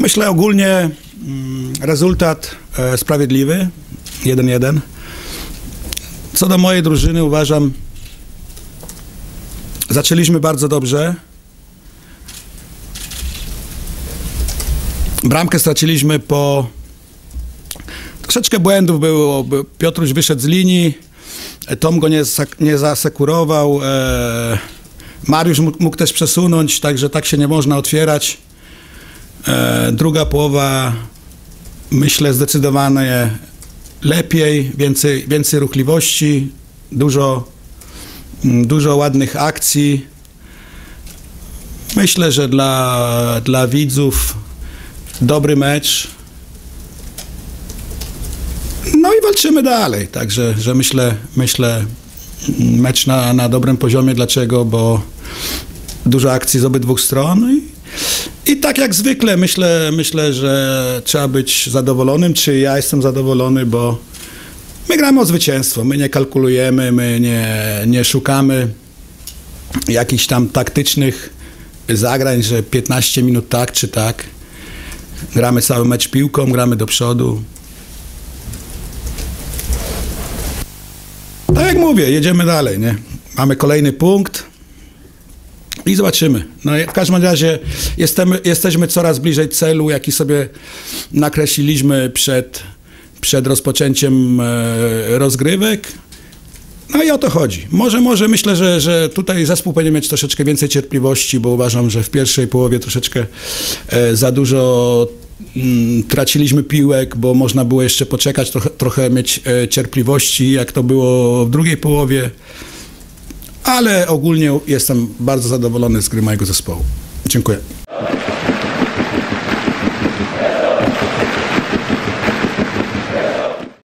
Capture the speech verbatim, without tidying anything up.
Myślę ogólnie mm, rezultat e, sprawiedliwy, jeden jeden. Co do mojej drużyny uważam, zaczęliśmy bardzo dobrze. Bramkę straciliśmy po... Troszeczkę błędów było. Piotruś wyszedł z linii, Tom go nie, nie zasekurował, e, Mariusz mógł, mógł też przesunąć, także tak się nie można otwierać. E, druga połowa, myślę, zdecydowanie lepiej, więcej, więcej ruchliwości, dużo, dużo ładnych akcji. Myślę, że dla, dla widzów dobry mecz. No i walczymy dalej, także że myślę, myślę mecz na, na dobrym poziomie. Dlaczego? Bo dużo akcji z obydwu stron i, i tak jak zwykle myślę, myślę, że trzeba być zadowolonym, czy ja jestem zadowolony, bo my gramy o zwycięstwo, my nie kalkulujemy, my nie, nie szukamy jakichś tam taktycznych zagrań, że piętnaście minut tak czy tak. Gramy cały mecz piłką, gramy do przodu. Tak jak mówię, jedziemy dalej, nie? Mamy kolejny punkt i zobaczymy. No w każdym razie jesteśmy, jesteśmy coraz bliżej celu, jaki sobie nakreśliliśmy przed, przed rozpoczęciem e, rozgrywek. No i o to chodzi. Może, może myślę, że, że tutaj zespół powinien mieć troszeczkę więcej cierpliwości, bo uważam, że w pierwszej połowie troszeczkę e, za dużo mm, traciliśmy piłek, bo można było jeszcze poczekać, trochę, trochę mieć e, cierpliwości, jak to było w drugiej połowie. Ale ogólnie jestem bardzo zadowolony z gry mojego zespołu. Dziękuję.